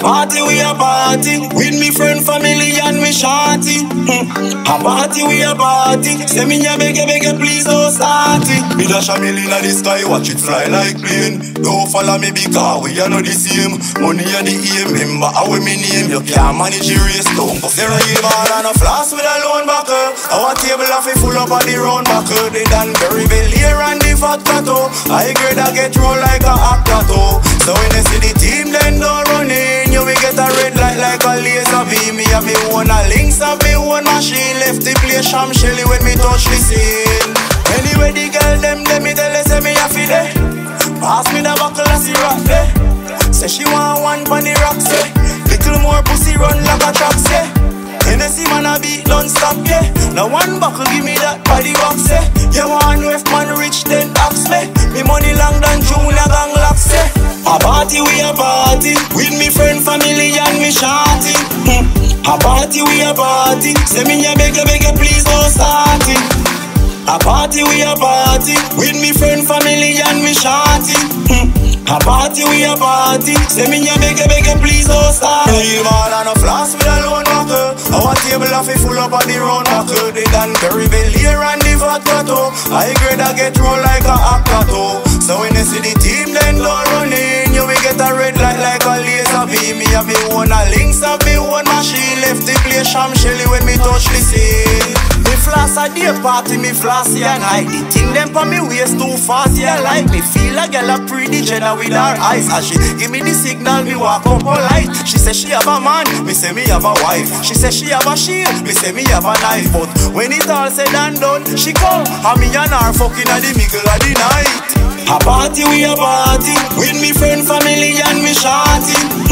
party, we a party. With me friend, family and me shorty. A party, we a party. Say me a beg please don't start it. Me dash a million in the sky, watch it fly like plane. Don't follow me because we are not the same. Money and the aim, remember how we me name. You can't manage the race, don't go zero even and a floss with a loan buckle. Our table off it full up of the round buckle. They done very well here and the fat catto. I grade I get roll like a actato. So when they see the team then don't run in. You will get a red light like a laser beam. Me have me one a links of me one machine. Left the place sham shelly when me touch the scene. Anyway the girl them me tell her say me a feel it. Pass me the buckle and see rock there. Say she want one pon the rocks, yeah. Little more pussy run like a tracks, yeah. Hennessy man a beat non-stop, yeah. Now one buckle give me that body box, yeah. You want know if man rich then ask me. Me money long than Junior gang locks, yeah. A party we a party. With me friend, family and me shorty. A party we a party. Say me a beg please don't start it. A party we a party. With me friend, family and me shorty. A party we a party. Say me a beg please don't start it. You all on a floss with a loan buckle. Our table off it full up of the round buckle. They done very well here and the fat catto. I grade I get roll like a actato. So when they see the team then don't run in. You will get a red light like a laser beam. Me have me one a links of me one machine. Left the place sham shelly when me touch the scene. Me floss a day party, me flossy and hide. The thing them for me waist too fast, yeah. Like me feel a girl a pretty Jenna with her eyes. As she give me the signal, me walk up polite. She say she have a man, me say me have a wife. She say she have a shield, me say me have a knife. But when it all said and done, she come and me and her fucking at the middle of the night. A party we a party. With me friend, family and me shorty.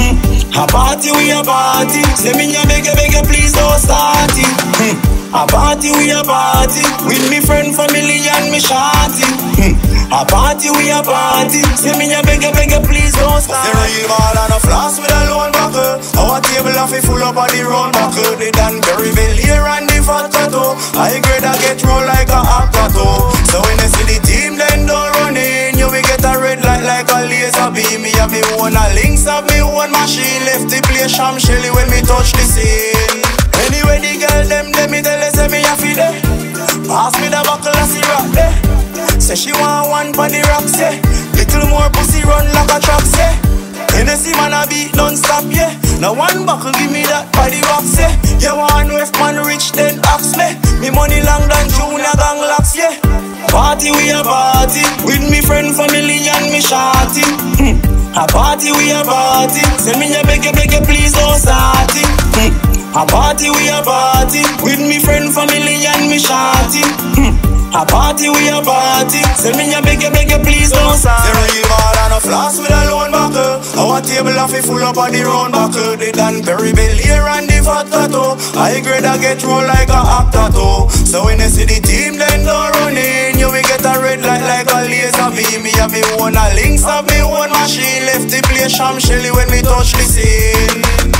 A party we a party. Say me a beg please don't start it. A party we a party. With me friend, family and me shorty. A party we a party. Say me a beg please don't start it. Zero even and a floss with a loan buckle. Our table off it full up of the round buckle. They done very well here and the fat catto. I grade I get roll like a actato. So when they see the team then don't run in. You will get a red light like a laser beam. Me have me one a links of me one machine. Left the place sham shelly when me touch the scene. Anyway the girl them me tell her say me a feel it. Pass me the buckle and see rock there. Say she want one pon the rocks, yeah. Little more pussy run like a tracks, yeah. Hennessy man a beat non-stop, yeah. Now one buckle give me that body box, yeah. You want know if man rich then ask me. Me money long than Junior gang locks, yeah. Party we a party. With me friend, family and me shorty. A party we a party. Say me a beg please don't start it. A party we a party. With me friend, family and me shorty. A party we a party. Say me a beg please don't start it. Zero even and a floss with a loan buckle. Our table off it full up of the round buckle. They done very well here and the fat catto. I grade I get roll like a actato. So when they see the team then don't run in. You will get a red light like a laser beam. Me have me one a links of me one machine. Left the place sham shelly when me touch the scene.